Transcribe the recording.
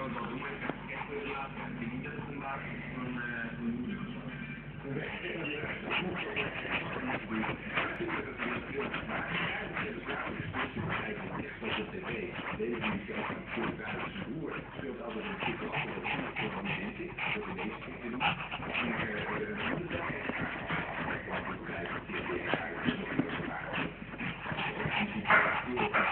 het wel doen, maar ik heb echt voor de laatste tijd niet dat het vandaag een moeder was. Speelt altijd een stuk af, dat is voor een mensen, dat in deze keer te doen. En